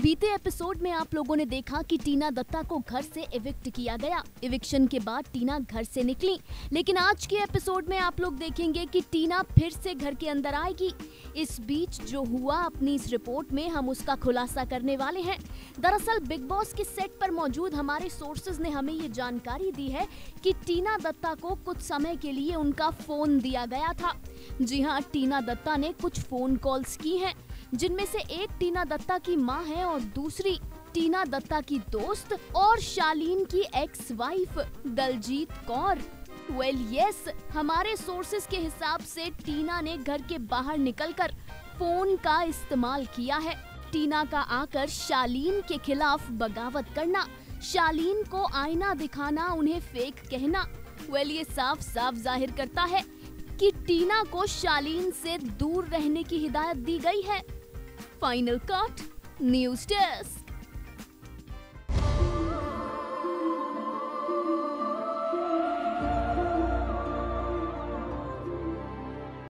बीते एपिसोड में आप लोगों ने देखा कि टीना दत्ता को घर से एविक्ट किया गया। एविक्शन के बाद टीना घर से निकली, लेकिन आज के एपिसोड में आप लोग देखेंगे कि टीना फिर से घर के अंदर आएगी। इस बीच जो हुआ अपनी इस रिपोर्ट में हम उसका खुलासा करने वाले हैं। दरअसल बिग बॉस के सेट पर मौजूद हमारे सोर्सेज ने हमें ये जानकारी दी है कि टीना दत्ता को कुछ समय के लिए उनका फोन दिया गया था। जी हाँ, टीना दत्ता ने कुछ फोन कॉल्स की हैं, जिनमें से एक टीना दत्ता की मां है और दूसरी टीना दत्ता की दोस्त और शालीन की ex wife Daljeet Kaur. Yes, हमारे सोर्सेज के हिसाब से टीना ने घर के बाहर निकलकर फोन का इस्तेमाल किया है। टीना का आकर शालीन के खिलाफ बगावत करना, शालीन को आईना दिखाना, उन्हें फेक कहना, ये साफ साफ जाहिर करता है कि टीना को शालीन से दूर रहने की हिदायत दी गई है। Final cut, news desk.